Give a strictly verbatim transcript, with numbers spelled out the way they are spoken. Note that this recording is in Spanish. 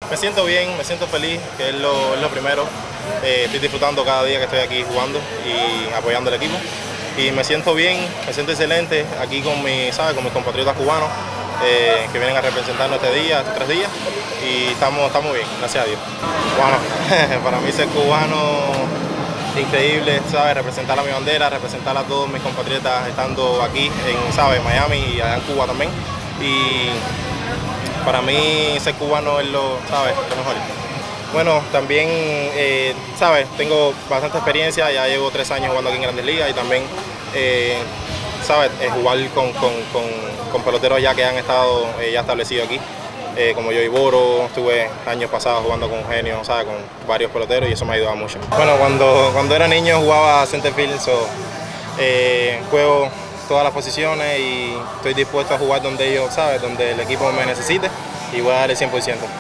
Me siento bien, me siento feliz, que es lo, es lo primero. Eh, estoy disfrutando cada día que estoy aquí jugando y apoyando al equipo. Y me siento bien, me siento excelente aquí con, mi, ¿sabe? con mis compatriotas cubanos eh, que vienen a representarnos este día, estos tres días. Y estamos, estamos bien, gracias a Dios. Bueno, para mí ser cubano, increíble, ¿sabes? Representar a mi bandera, representar a todos mis compatriotas estando aquí en, ¿sabes? Miami y allá en Cuba también. Y para mí ser cubano es lo, ¿sabes? lo mejor. Bueno, también, eh, ¿sabes? Tengo bastante experiencia, ya llevo tres años jugando aquí en Grandes Ligas y también, eh, ¿sabes? Eh, jugar con, con, con, con peloteros ya que han estado eh, ya establecidos aquí. Eh, como yo y Boro, estuve años pasados jugando con Eugenio, ¿sabes? Con varios peloteros y eso me ha ayudado mucho. Bueno, cuando, cuando era niño jugaba center field, so, eh, juego todas las posiciones y estoy dispuesto a jugar donde ellos, ¿sabes? Donde el equipo me necesite y voy a dar el cien por ciento.